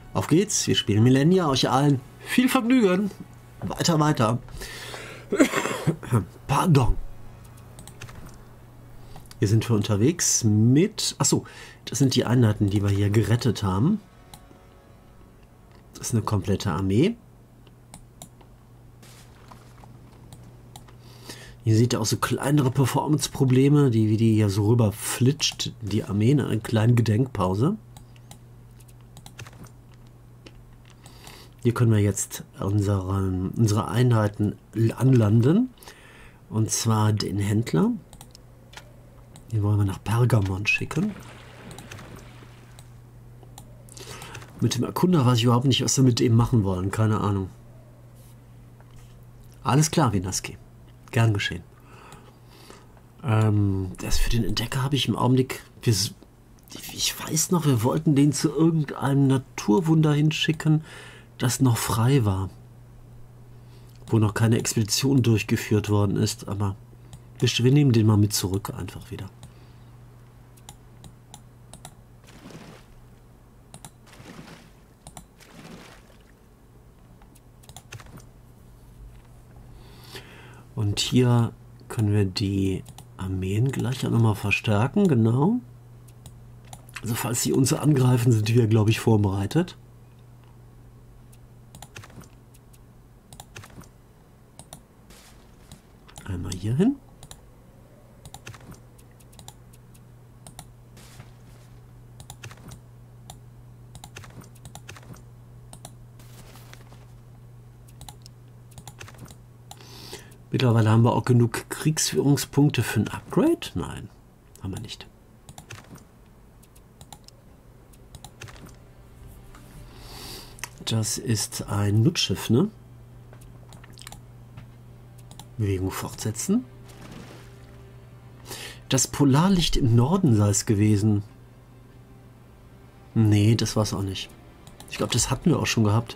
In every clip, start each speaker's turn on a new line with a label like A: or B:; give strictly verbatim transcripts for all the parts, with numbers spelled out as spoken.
A: Auf geht's, wir spielen Millennia, euch allen viel Vergnügen. Weiter, weiter. Pardon. Hier sind wir unterwegs mit... Achso, das sind die Einheiten, die wir hier gerettet haben. Das ist eine komplette Armee. Hier seht ihr auch so kleinere Performance-Probleme, die wie die hier so rüber flitscht, die Armee, eine kleine Gedenkpause. Hier können wir jetzt unsere, unsere Einheiten anlanden. Und zwar den Händler. Den wollen wir nach Pergamon schicken. Mit dem Erkunder weiß ich überhaupt nicht, was wir mit dem machen wollen. Keine Ahnung. Alles klar, Winaski. Gern geschehen. Ähm, das für den Entdecker habe ich im Augenblick... Wir, ich weiß noch, wir wollten den zu irgendeinem Naturwunder hinschicken, das noch frei war. Wo noch keine Expedition durchgeführt worden ist. Aber wir, wir nehmen den mal mit zurück einfach wieder. Und hier können wir die Armeen gleich auch nochmal verstärken, genau. Also falls sie uns angreifen, sind wir, glaube ich, vorbereitet. Einmal hier hin. Mittlerweile haben wir auch genug Kriegsführungspunkte für ein Upgrade? Nein, haben wir nicht. Das ist ein Nutzschiff, ne? Bewegung fortsetzen. Das Polarlicht im Norden sei es gewesen. Nee, das war es auch nicht. Ich glaube, das hatten wir auch schon gehabt.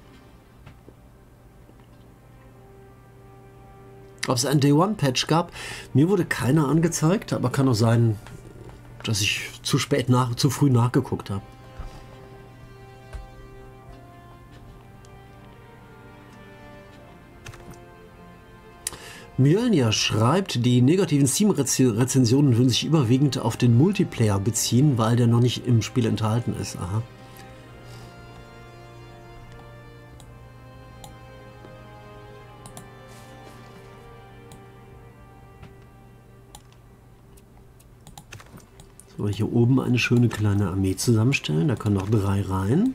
A: Ob es einen Day One Patch gab, mir wurde keiner angezeigt, aber kann auch sein, dass ich zu spät nach, zu früh nachgeguckt habe. Mjölnir schreibt, die negativen Steam-Rezensionen würden sich überwiegend auf den Multiplayer beziehen, weil der noch nicht im Spiel enthalten ist. Aha. So, hier oben eine schöne kleine Armee zusammenstellen. Da können noch drei rein.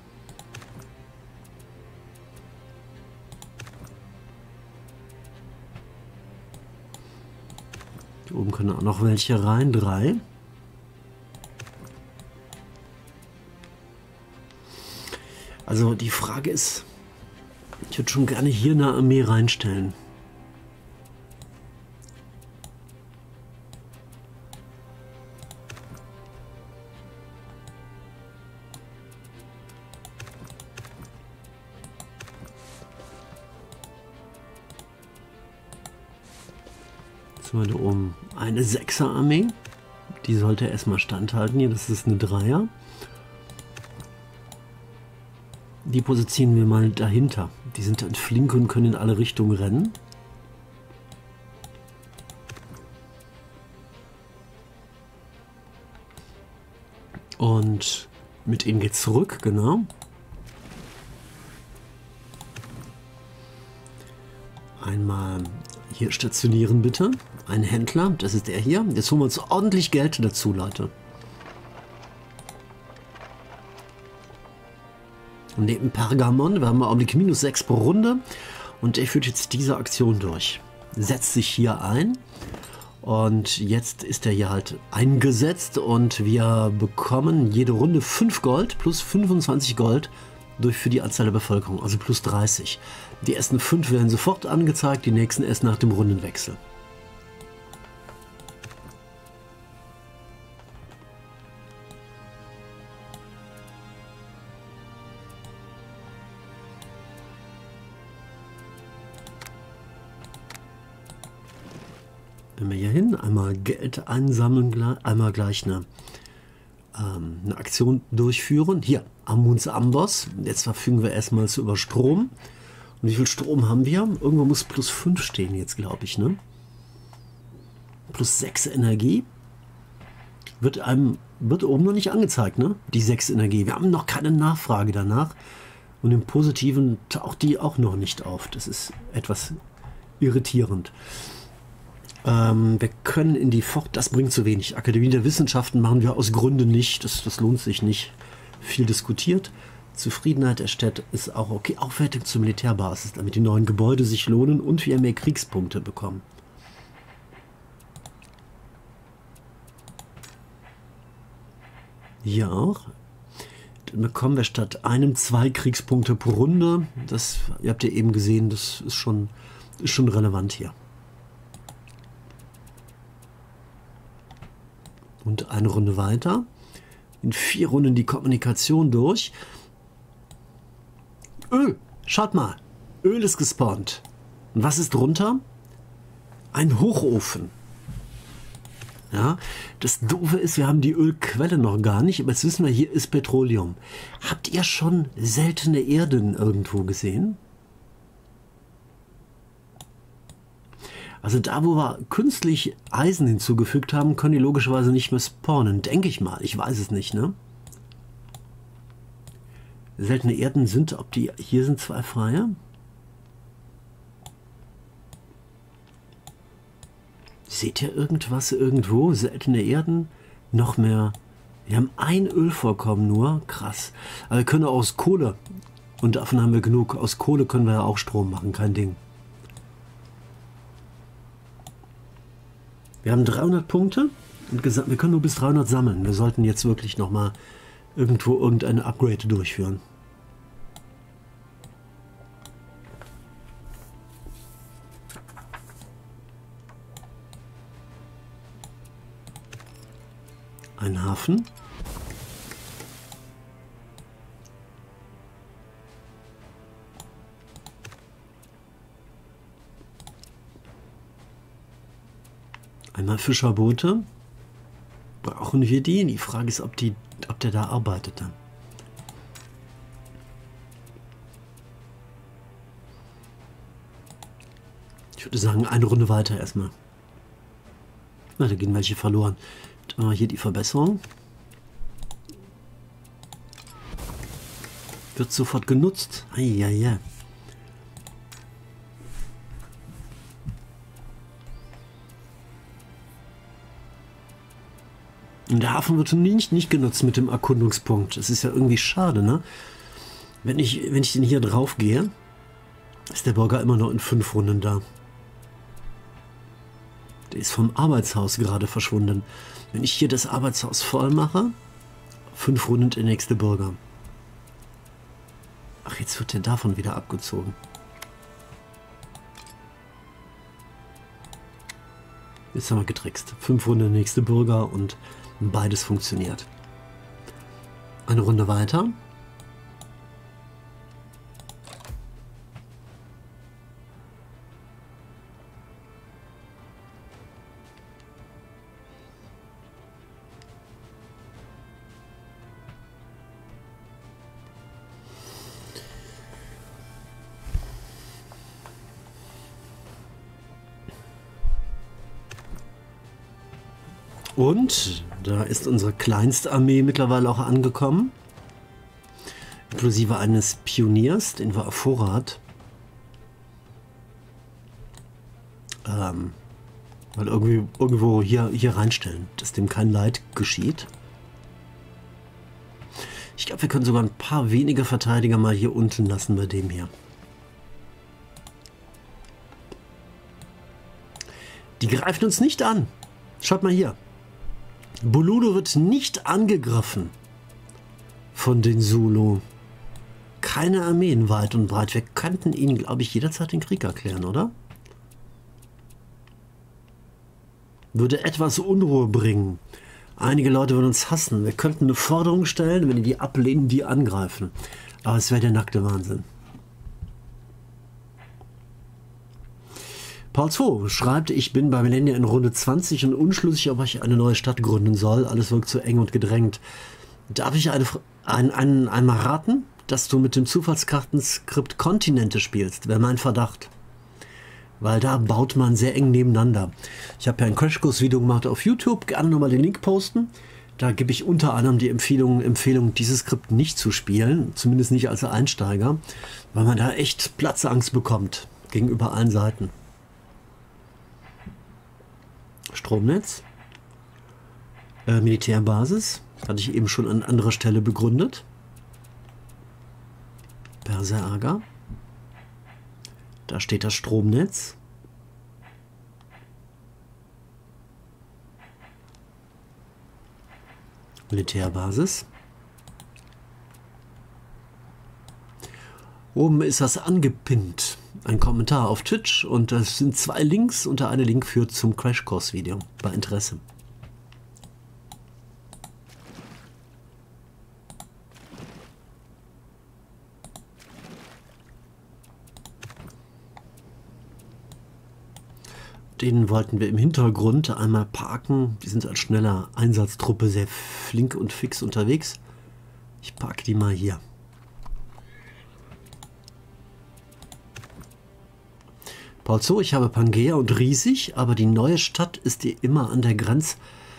A: Hier oben können auch noch welche rein. Drei. Also die Frage ist, ich würde schon gerne hier eine Armee reinstellen. Da oben eine Sechser-Armee. Die sollte erstmal standhalten. Hier, das ist eine Dreier. Die positionieren wir mal dahinter. Die sind dann flink und können in alle Richtungen rennen. Und mit ihnen geht's zurück, genau. Einmal hier stationieren bitte. Ein Händler, das ist der hier. Jetzt holen wir uns ordentlich Geld dazu, Leute. Und neben Pergamon, wir haben im Augenblick minus sechs pro Runde. Und der führt jetzt diese Aktion durch. Setzt sich hier ein. Und jetzt ist er hier halt eingesetzt. Und wir bekommen jede Runde fünf Gold plus fünfundzwanzig Gold durch für die Anzahl der Bevölkerung. Also plus dreißig. Die ersten fünf werden sofort angezeigt, die nächsten erst nach dem Rundenwechsel. Wenn wir hier hin, einmal Geld einsammeln, einmal gleich eine, ähm, eine Aktion durchführen. Hier, Amuns Amboss. Jetzt verfügen wir erstmals über Strom. Und wie viel Strom haben wir? Irgendwo muss plus fünf stehen jetzt, glaube ich, ne? Plus sechs Energie. Wird einem, wird oben noch nicht angezeigt, ne? Die sechs Energie. Wir haben noch keine Nachfrage danach. Und im Positiven taucht die auch noch nicht auf. Das ist etwas irritierend. Ähm, wir können in die Fort... Das bringt zu wenig. Akademie der Wissenschaften machen wir aus Gründen nicht. Das, das lohnt sich nicht. Viel diskutiert. Zufriedenheit der Städte ist auch okay. Aufwertung zur Militärbasis, damit die neuen Gebäude sich lohnen und wir mehr Kriegspunkte bekommen. Hier auch. Dann bekommen wir statt einem zwei Kriegspunkte pro Runde. Das, ihr habt ja eben gesehen, das ist schon, ist schon relevant hier. Und eine Runde weiter. In vier Runden die Kommunikation durch. Öl, schaut mal. Öl ist gespawnt. Und was ist drunter? Ein Hochofen. Ja, das Doofe ist, wir haben die Ölquelle noch gar nicht, aber jetzt wissen wir, hier ist Petroleum. Habt ihr schon seltene Erden irgendwo gesehen? Also da, wo wir künstlich Eisen hinzugefügt haben, können die logischerweise nicht mehr spawnen. Denke ich mal, ich weiß es nicht, ne? Seltene Erden sind, ob die, hier sind zwei freie. Seht ihr irgendwas irgendwo? Seltene Erden? Noch mehr. Wir haben ein Ölvorkommen nur. Krass. Aber wir können auch aus Kohle. Und davon haben wir genug. Aus Kohle können wir ja auch Strom machen. Kein Ding. Wir haben dreihundert Punkte. Und gesagt, wir können nur bis dreihundert sammeln. Wir sollten jetzt wirklich nochmal irgendwo irgendeine Upgrade durchführen. Ein Hafen. Einmal Fischerboote. Brauchen wir die? Die Frage ist, ob, die, ob der da arbeitet dann. Ich würde sagen, eine Runde weiter erstmal. Na, da gehen welche verloren. Dann hier die Verbesserung. Wird sofort genutzt. Eieiei. Und der Hafen wird nicht, nicht genutzt mit dem Erkundungspunkt. Das ist ja irgendwie schade, ne? Wenn ich, wenn ich den hier drauf gehe, ist der Bürger immer noch in fünf Runden da. Der ist vom Arbeitshaus gerade verschwunden. Wenn ich hier das Arbeitshaus voll mache, fünf Runden der nächste Bürger. Ach, jetzt wird der davon wieder abgezogen. Jetzt haben wir getrickst. Fünf Runden der nächste Bürger und beides funktioniert. Eine Runde weiter. Und da ist unsere kleinste Armee mittlerweile auch angekommen. Inklusive eines Pioniers, den wir auf Vorrat. Ähm, weil irgendwie irgendwo hier, hier reinstellen, dass dem kein Leid geschieht. Ich glaube, wir können sogar ein paar wenige Verteidiger mal hier unten lassen bei dem hier. Die greifen uns nicht an. Schaut mal hier. Buludo wird nicht angegriffen von den Zulu. Keine Armeen weit und breit. Wir könnten ihnen, glaube ich, jederzeit den Krieg erklären, oder? Würde etwas Unruhe bringen. Einige Leute würden uns hassen. Wir könnten eine Forderung stellen, wenn die die ablehnen, die angreifen. Aber es wäre der nackte Wahnsinn. Paul zwei schreibt, ich bin bei Millennia in Runde zwanzig und unschlüssig, ob ich eine neue Stadt gründen soll. Alles wirkt zu eng und gedrängt. Darf ich eine, ein, ein, einmal raten, dass du mit dem Zufallskartenskript Kontinente spielst, wäre mein Verdacht. Weil da baut man sehr eng nebeneinander. Ich habe ja ein Crashkurs-Video gemacht auf YouTube, gerne nochmal den Link posten. Da gebe ich unter anderem die Empfehlung, Empfehlung, dieses Skript nicht zu spielen, zumindest nicht als Einsteiger, weil man da echt Platzangst bekommt gegenüber allen Seiten. Stromnetz, äh, Militärbasis, hatte ich eben schon an anderer Stelle begründet. Perser-Aga. Da steht das Stromnetz. Militärbasis. Oben ist das angepinnt. Ein Kommentar auf Twitch und das sind zwei Links und der eine Link führt zum Crashkurs-Video bei Interesse. Den wollten wir im Hintergrund einmal parken. Die sind als schneller Einsatztruppe sehr flink und fix unterwegs. Ich parke die mal hier. Paul Zoo, ich habe Pangea und Riesig, aber die neue Stadt ist dir immer an der Grenze.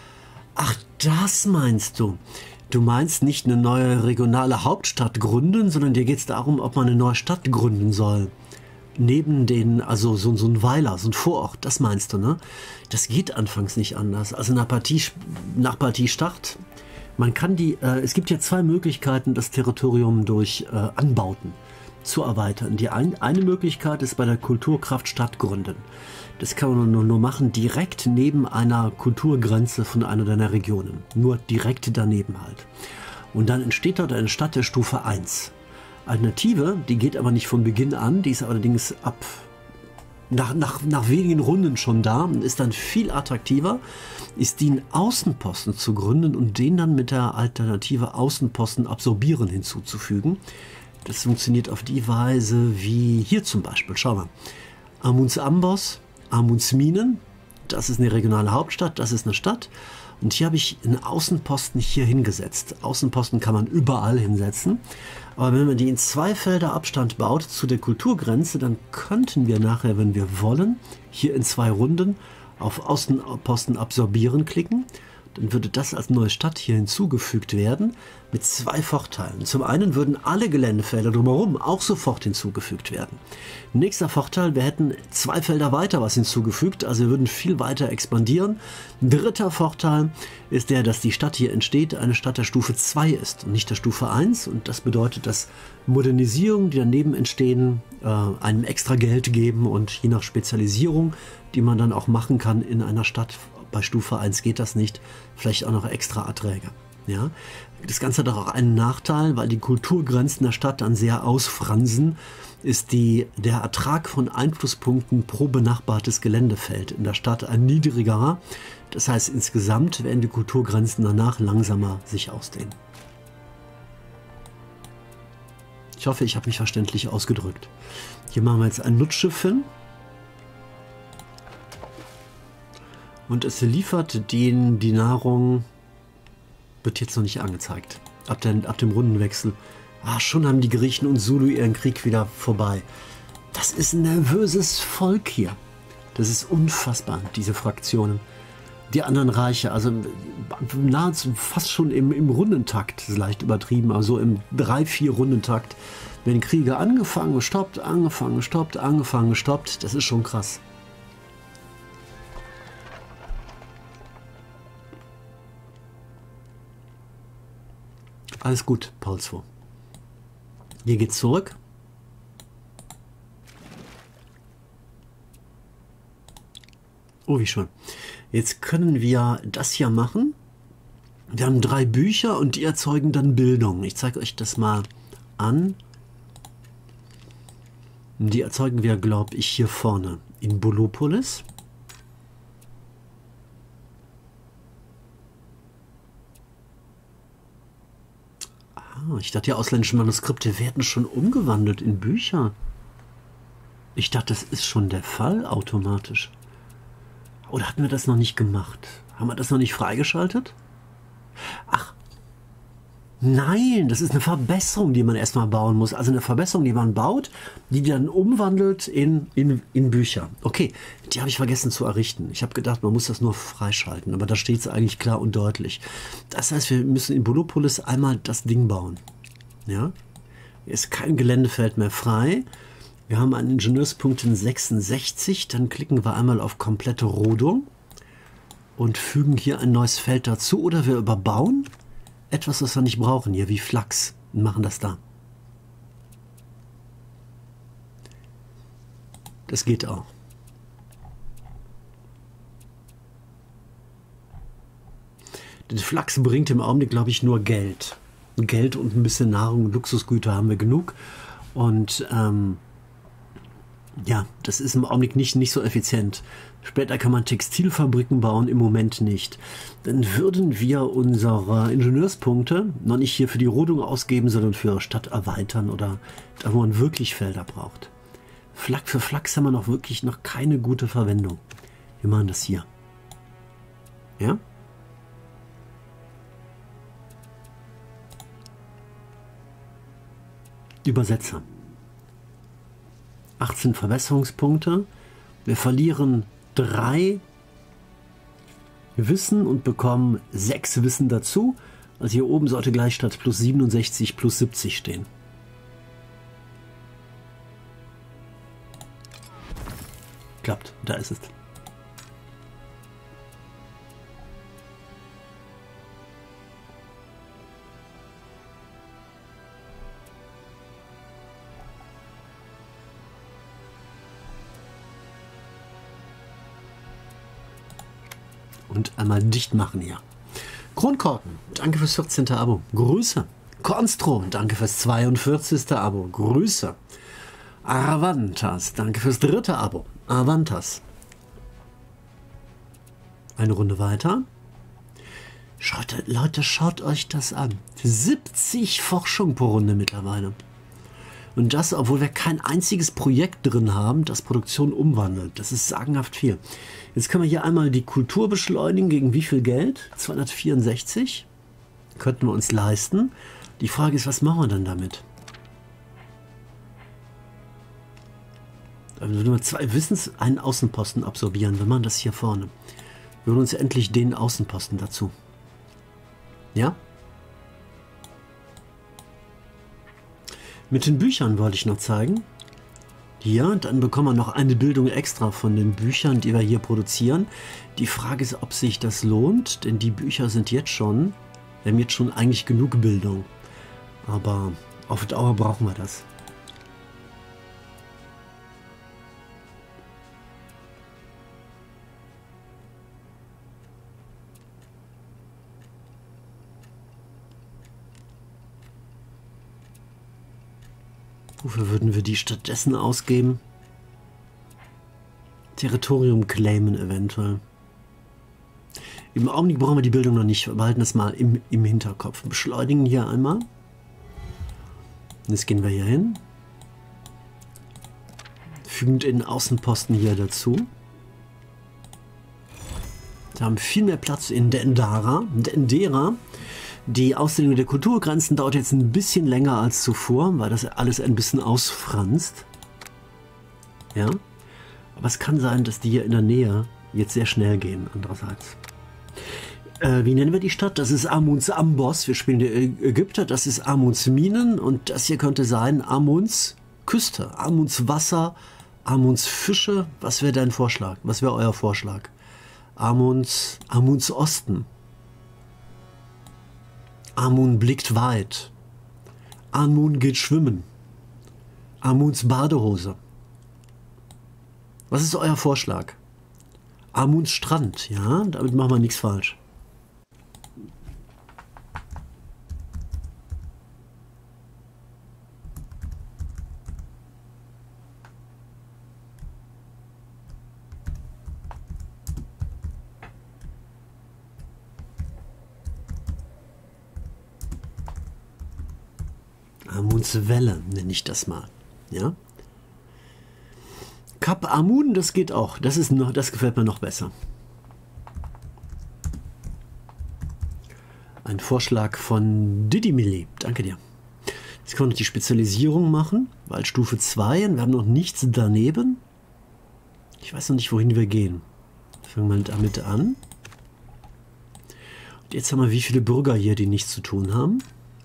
A: Ach, das meinst du. Du meinst nicht eine neue regionale Hauptstadt gründen, sondern dir geht es darum, ob man eine neue Stadt gründen soll. Neben den, also so, so ein Weiler, so ein Vorort, das meinst du, ne? Das geht anfangs nicht anders. Also nach Partie, nach Partiestart, man kann die, äh, es gibt ja zwei Möglichkeiten, das Territorium durch äh, Anbauten zu erweitern. Die ein, eine Möglichkeit ist bei der Kulturkraft Stadt gründen. Das kann man nur, nur machen direkt neben einer Kulturgrenze von einer deiner Regionen. Nur direkt daneben halt. Und dann entsteht dort eine Stadt der Stufe eins. Alternative, die geht aber nicht von Beginn an, die ist allerdings ab nach, nach, nach wenigen Runden schon da und ist dann viel attraktiver, ist die einen Außenposten zu gründen und den dann mit der Alternative Außenposten absorbieren hinzuzufügen. Das funktioniert auf die Weise wie hier zum Beispiel. Schau mal, Amunds Amboss, Amunds Minen, das ist eine regionale Hauptstadt, das ist eine Stadt. Und hier habe ich einen Außenposten hier hingesetzt. Außenposten kann man überall hinsetzen. Aber wenn man die in zwei Felder Abstand baut zu der Kulturgrenze, dann könnten wir nachher, wenn wir wollen, hier in zwei Runden auf Außenposten absorbieren klicken. Dann würde das als neue Stadt hier hinzugefügt werden mit zwei Vorteilen. Zum einen würden alle Geländefelder drumherum auch sofort hinzugefügt werden. Nächster Vorteil, wir hätten zwei Felder weiter was hinzugefügt, also wir würden viel weiter expandieren. Dritter Vorteil ist der, dass die Stadt hier entsteht, eine Stadt der Stufe zwei ist und nicht der Stufe eins. Und das bedeutet, dass Modernisierungen, die daneben entstehen, äh, einem extra Geld geben und je nach Spezialisierung, die man dann auch machen kann in einer Stadt, bei Stufe eins geht das nicht, vielleicht auch noch extra Erträge. Ja? Das Ganze hat auch einen Nachteil, weil die Kulturgrenzen der Stadt dann sehr ausfransen, ist die, der Ertrag von Einflusspunkten pro benachbartes Geländefeld in der Stadt ein niedrigerer. Das heißt, insgesamt werden die Kulturgrenzen danach langsamer sich ausdehnen. Ich hoffe, ich habe mich verständlich ausgedrückt. Hier machen wir jetzt ein Nutzschiff hin. Und es liefert den, die Nahrung, wird jetzt noch nicht angezeigt. Ab, den, ab dem Rundenwechsel. Ah, schon haben die Griechen und Zulu ihren Krieg wieder vorbei. Das ist ein nervöses Volk hier. Das ist unfassbar, diese Fraktionen. Die anderen Reiche, also nahezu fast schon im, im Rundentakt, das ist leicht übertrieben, also im drei vier Rundentakt. Wenn Kriege angefangen, gestoppt, angefangen, gestoppt, angefangen, gestoppt, das ist schon krass. Alles gut, Paul Zoo. Hier geht's zurück. Oh, wie schön. Jetzt können wir das hier machen. Wir haben drei Bücher und die erzeugen dann Bildung. Ich zeige euch das mal an. Die erzeugen wir, glaube ich, hier vorne in Bolopolis. Ich dachte, die ausländischen Manuskripte werden schon umgewandelt in Bücher. Ich dachte, das ist schon der Fall automatisch. Oder hatten wir das noch nicht gemacht? Haben wir das noch nicht freigeschaltet? Ach, Nein, das ist eine Verbesserung, die man erstmal bauen muss. Also eine Verbesserung, die man baut, die dann umwandelt in, in, in Bücher. Okay, die habe ich vergessen zu errichten. Ich habe gedacht, man muss das nur freischalten, aber da steht es eigentlich klar und deutlich. Das heißt, wir müssen in Bolopolis einmal das Ding bauen. Ja? Hier ist kein Geländefeld mehr frei. Wir haben einen Ingenieurspunkt in sechsundsechzig. Dann klicken wir einmal auf komplette Rodung und fügen hier ein neues Feld dazu. Oder wir überbauen etwas, was wir nicht brauchen, hier wie Flachs, und machen das da. Das geht auch. Den Flachs bringt im Augenblick, glaube ich, nur Geld. Geld und ein bisschen Nahrung, Luxusgüter haben wir genug. Und ähm, ja, das ist im Augenblick nicht, nicht so effizient. Später kann man Textilfabriken bauen, im Moment nicht. Dann würden wir unsere Ingenieurspunkte noch nicht hier für die Rodung ausgeben, sondern für Stadt erweitern oder da, wo man wirklich Felder braucht. Flak für Flachs haben wir noch wirklich noch keine gute Verwendung. Wir machen das hier. Ja? Übersetzer. achtzehn Verbesserungspunkte. Wir verlieren drei Wissen und bekommen sechs Wissen dazu. Also hier oben sollte gleich statt plus siebenundsechzig plus siebzig stehen. Klappt, da ist es. Und einmal dicht machen hier. Kronkorken, danke fürs vierzehnte Abo. Grüße. Konstro, danke fürs zweiundvierzigste Abo. Grüße. Avantas, danke fürs dritte Abo. Avantas. Eine Runde weiter. Schaut, Leute, schaut euch das an. siebzig Forschung pro Runde mittlerweile. Und das, obwohl wir kein einziges Projekt drin haben, das Produktion umwandelt. Das ist sagenhaft viel. Jetzt können wir hier einmal die Kultur beschleunigen. Gegen wie viel Geld? zweihundertvierundsechzig. Könnten wir uns leisten. Die Frage ist, was machen wir dann damit? Dann würden wir zwei Wissens einen Außenposten absorbieren. Wir machen das hier vorne. Wir holen uns endlich den Außenposten dazu. Ja? Mit den Büchern wollte ich noch zeigen. Hier, dann bekommen wir noch eine Bildung extra von den Büchern, die wir hier produzieren. Die Frage ist, ob sich das lohnt, denn die Bücher sind jetzt schon, wir haben jetzt schon eigentlich genug Bildung. Aber auf Dauer brauchen wir das. Wofür würden wir die stattdessen ausgeben? Territorium claimen eventuell. Im Augenblick brauchen wir die Bildung noch nicht. Wir behalten das mal im, im Hinterkopf. Beschleunigen hier einmal. Jetzt gehen wir hier hin. Fügen den Außenposten hier dazu. Wir haben viel mehr Platz in Dendera. Dendera. Die Ausdehnung der Kulturgrenzen dauert jetzt ein bisschen länger als zuvor, weil das alles ein bisschen ausfranst. Ja. Aber es kann sein, dass die hier in der Nähe jetzt sehr schnell gehen, andererseits. Äh, wie nennen wir die Stadt? Das ist Amuns Amboss. Wir spielen die Ägypter. Das ist Amuns Minen. Und das hier könnte sein Amuns Küste, Amuns Wasser, Amuns Fische. Was wäre dein Vorschlag? Was wäre euer Vorschlag? Amuns, Amuns Osten. Amun blickt weit. Amun geht schwimmen. Amuns Badehose. Was ist euer Vorschlag? Amuns Strand, ja, damit machen wir nichts falsch. Amuns Welle nenne ich das mal. Ja? Kap Amun, das geht auch. Das ist noch, das gefällt mir noch besser. Ein Vorschlag von Didimilli. Danke dir. Jetzt können wir noch die Spezialisierung machen, weil Stufe zwei und wir haben noch nichts daneben. Ich weiß noch nicht, wohin wir gehen. Fangen wir damit an. Und jetzt haben wir wie viele Bürger hier, die nichts zu tun haben.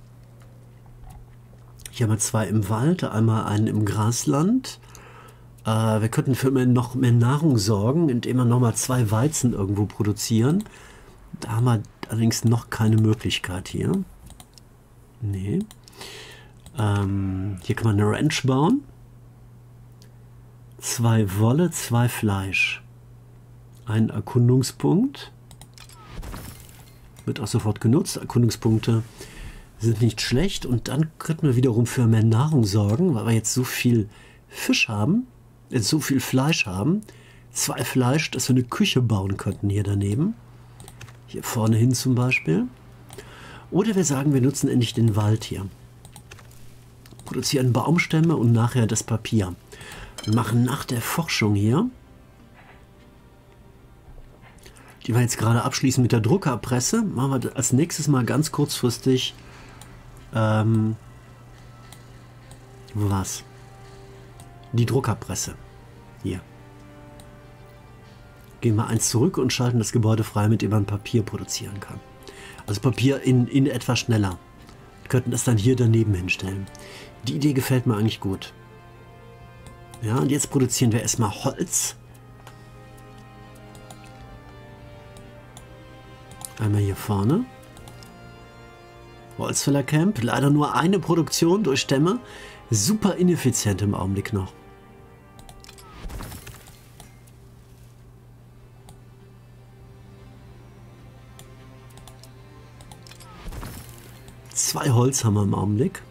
A: Hier haben wir zwei im Wald, einmal einen im Grasland. Äh, wir könnten für noch mehr Nahrung sorgen, indem wir nochmal zwei Weizen irgendwo produzieren. Da haben wir allerdings noch keine Möglichkeit hier. Nee. Ähm, hier kann man eine Ranch bauen. Zwei Wolle, zwei Fleisch. Ein Erkundungspunkt. Wird auch sofort genutzt. Erkundungspunkte sind nicht schlecht. Und dann könnten wir wiederum für mehr Nahrung sorgen, weil wir jetzt so viel Fisch haben, jetzt so viel Fleisch haben. Zwei Fleisch, dass wir eine Küche bauen könnten hier daneben. Hier vorne hin zum Beispiel. Oder wir sagen, wir nutzen endlich den Wald hier. Produzieren Baumstämme und nachher das Papier. Wir machen nach der Forschung hier, die wir jetzt gerade abschließen mit der Druckerpresse, machen wir als nächstes mal ganz kurzfristig ähm, was? Die Druckerpresse. Hier. Gehen wir eins zurück und schalten das Gebäude frei, mit dem man Papier produzieren kann. Also Papier in, in etwas schneller. Wir könnten das dann hier daneben hinstellen. Die Idee gefällt mir eigentlich gut. Ja, und jetzt produzieren wir erstmal Holz. Einmal hier vorne. Holzfällercamp. Leider nur eine Produktion durch Stämme. Super ineffizient im Augenblick noch. Zwei Holz haben wir im Augenblick.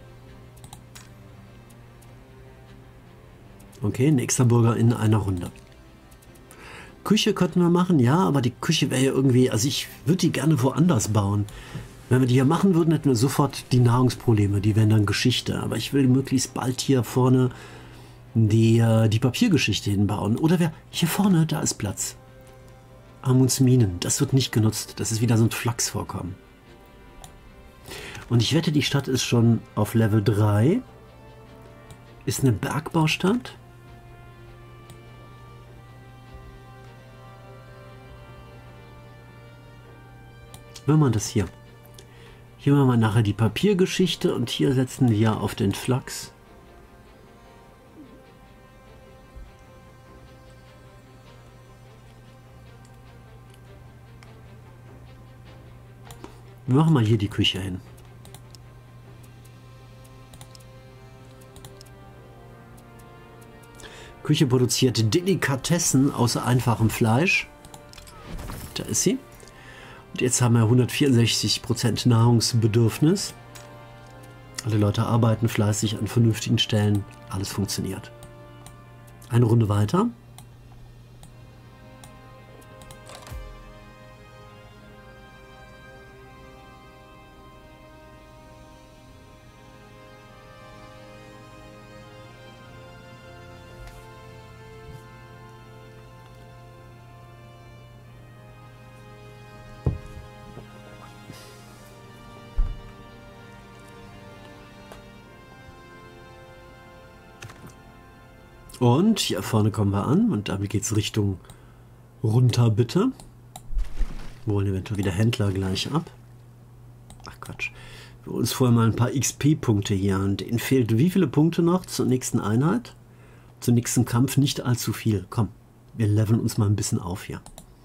A: Okay, nächster Bürger in einer Runde. Küche könnten wir machen, ja, aber die Küche wäre ja irgendwie, also ich würde die gerne woanders bauen. Wenn wir die hier machen würden, hätten wir sofort die Nahrungsprobleme, die wären dann Geschichte. Aber ich will möglichst bald hier vorne die, die Papiergeschichte hinbauen. Oder wir, hier vorne, da ist Platz. Amundsminen, das wird nicht genutzt. Das ist wieder so ein Flachsvorkommen. Und ich wette, die Stadt ist schon auf Level drei. Ist eine Bergbaustadt. Wenn man das hier. Hier machen wir nachher die Papiergeschichte und hier setzen wir auf den Flachs. Wir machen mal hier die Küche hin. Küche produziert Delikatessen aus einfachem Fleisch. Da ist sie. Und jetzt haben wir hundertvierundsechzig Prozent Nahrungsbedürfnis. Alle Leute arbeiten fleißig an vernünftigen Stellen. Alles funktioniert. Eine Runde weiter. Und hier vorne kommen wir an und damit geht es Richtung runter, bitte. Wir holen eventuell wieder Händler gleich ab. Ach Quatsch. Wir holen uns vorher mal ein paar X P-Punkte hier. Und denen fehlt wie viele Punkte noch zur nächsten Einheit? Zum nächsten Kampf nicht allzu viel. Komm, wir leveln uns mal ein bisschen auf hier.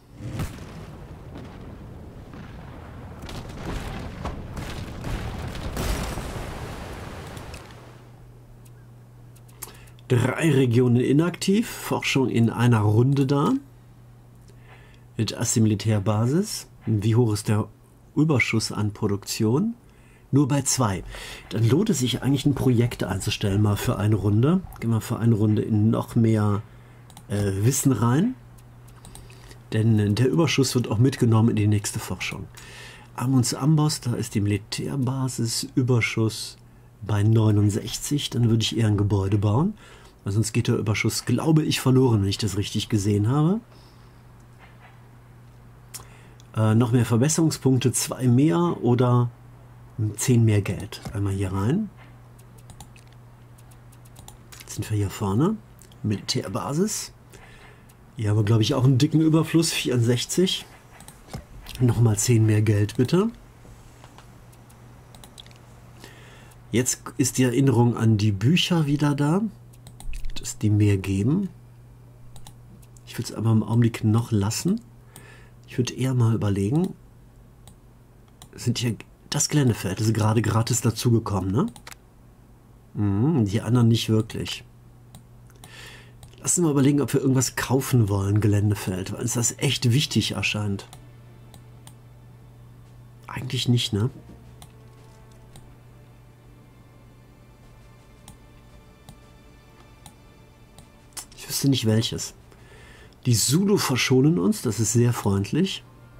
A: Drei Regionen inaktiv, Forschung in einer Runde da. Mit Assi-Militärbasis. Wie hoch ist der Überschuss an Produktion? Nur bei zwei. Dann lohnt es sich eigentlich ein Projekt einzustellen, mal für eine Runde. Gehen wir für eine Runde in noch mehr äh, Wissen rein. Denn der Überschuss wird auch mitgenommen in die nächste Forschung. Amunds Amboss, da ist die Militärbasis, Überschuss bei neunundsechzig, dann würde ich eher ein Gebäude bauen, weil sonst geht der Überschuss, glaube ich, verloren, wenn ich das richtig gesehen habe. Äh, noch mehr Verbesserungspunkte, zwei mehr oder zehn mehr Geld. Einmal hier rein. Jetzt sind wir hier vorne. Militärbasis. Hier haben wir, glaube ich, auch einen dicken Überfluss, vierundsechzig. Nochmal zehn mehr Geld, bitte. Jetzt ist die Erinnerung an die Bücher wieder da, dass die mehr geben. Ich würde es aber im Augenblick noch lassen. Ich würde eher mal überlegen, sind hier das Geländefeld, das ist gerade gratis dazugekommen, ne? Mhm, die anderen nicht wirklich. Lass uns mal überlegen, ob wir irgendwas kaufen wollen, Geländefeld, weil uns das echt wichtig erscheint. Eigentlich nicht, ne? Ich wüsste nicht welches. Die Zulu verschonen uns, das ist sehr freundlich.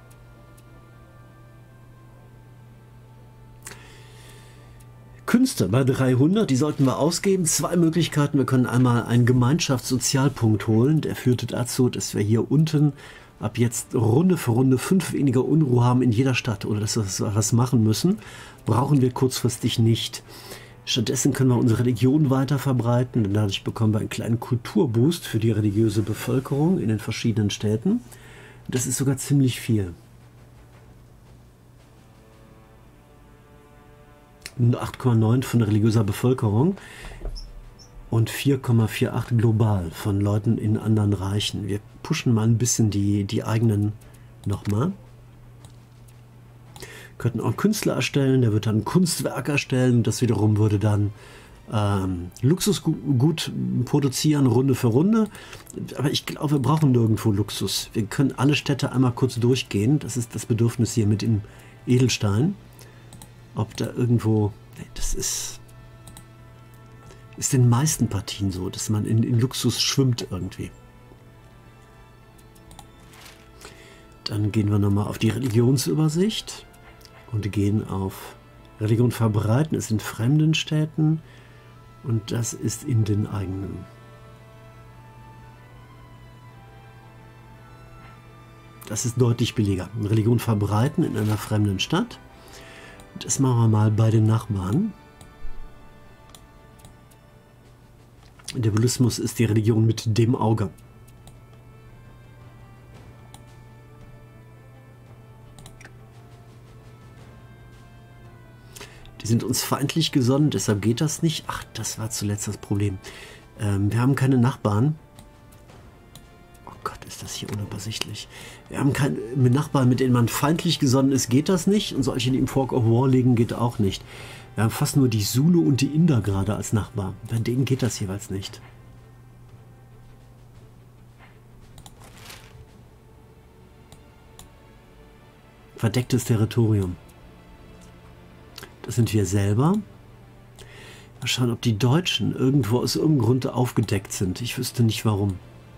A: Künste bei dreihundert, die sollten wir ausgeben. Zwei Möglichkeiten, wir können einmal einen Gemeinschaftssozialpunkt holen. Der führte dazu, dass wir hier unten ab jetzt Runde für Runde fünf weniger Unruhe haben in jeder Stadt oder dass wir was machen müssen. Brauchen wir kurzfristig nicht. Stattdessen können wir unsere Religion weiter verbreiten, denn dadurch bekommen wir einen kleinen Kulturboost für die religiöse Bevölkerung in den verschiedenen Städten. Das ist sogar ziemlich viel. acht Komma neun von religiöser Bevölkerung und vier Komma achtundvierzig global von Leuten in anderen Reichen. Wir pushen mal ein bisschen die, die eigenen nochmal. Könnten auch einen Künstler erstellen, der wird dann ein Kunstwerk erstellen. Das wiederum würde dann ähm, Luxusgut produzieren, Runde für Runde. Aber ich glaube, wir brauchen nirgendwo Luxus. Wir können alle Städte einmal kurz durchgehen. Das ist das Bedürfnis hier mit dem Edelstein. Ob da irgendwo... Nee, das ist... Ist in den meisten Partien so, dass man in, in Luxus schwimmt irgendwie. Dann gehen wir nochmal auf die Religionsübersicht. Und gehen auf Religion verbreiten, ist in fremden Städten und das ist in den eigenen. Das ist deutlich billiger. Religion verbreiten in einer fremden Stadt. Das machen wir mal bei den Nachbarn. Der Bullismus ist die Religion mit dem Auge. Die sind uns feindlich gesonnen, deshalb geht das nicht. Ach, das war zuletzt das Problem. Ähm, wir haben keine Nachbarn. Oh Gott, ist das hier unübersichtlich. Wir haben keine Nachbarn, mit denen man feindlich gesonnen ist, geht das nicht. Und solche, die im Fork of War liegen, geht auch nicht. Wir haben fast nur die Zulu und die Inder gerade als Nachbar. Bei denen geht das jeweils nicht. Verdecktes Territorium. Das sind wir selber. Mal schauen, ob die Deutschen irgendwo aus irgendeinem Grund aufgedeckt sind. Ich wüsste nicht warum.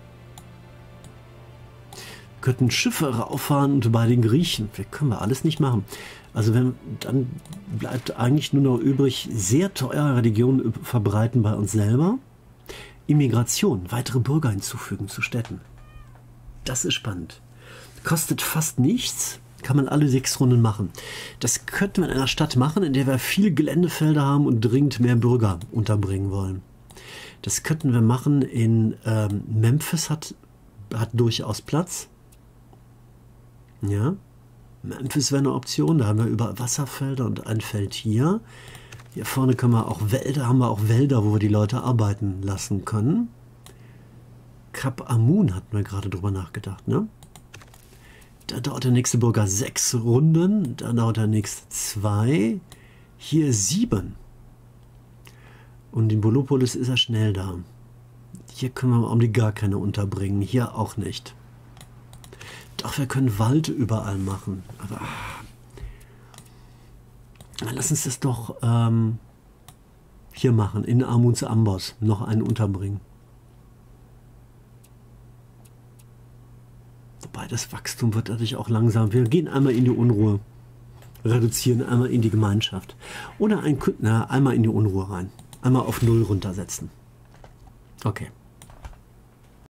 A: Wir könnten Schiffe rauffahren und bei den Griechen. Das können wir alles nicht machen. Also wenn, dann bleibt eigentlich nur noch übrig, sehr teure Religionen verbreiten bei uns selber. Immigration, weitere Bürger hinzufügen zu Städten. Das ist spannend. Kostet fast nichts. Kann man alle sechs Runden machen. Das könnten wir in einer Stadt machen, in der wir viel Geländefelder haben und dringend mehr Bürger unterbringen wollen. Das könnten wir machen in ähm, Memphis, hat, hat durchaus Platz. Ja, Memphis wäre eine Option. Da haben wir über Wasserfelder und ein Feld hier. Hier vorne können wir auch Wälder, haben wir auch Wälder, wo wir die Leute arbeiten lassen können. Kap Amun hatten wir gerade drüber nachgedacht, ne? Da dauert der nächste Bürger sechs Runden, da dauert der nächste zwei, hier sieben. Und in Bolopolis ist er schnell da. Hier können wir im Augenblick gar keine unterbringen, hier auch nicht. Doch, wir können Wald überall machen. Aber lass uns das doch ähm, hier machen, in Amuns Amboss noch einen unterbringen. Wobei das Wachstum wird dadurch auch langsam. Wir gehen einmal in die Unruhe, reduzieren einmal in die Gemeinschaft. Oder ein, na, einmal in die Unruhe rein. Einmal auf Null runtersetzen. Okay.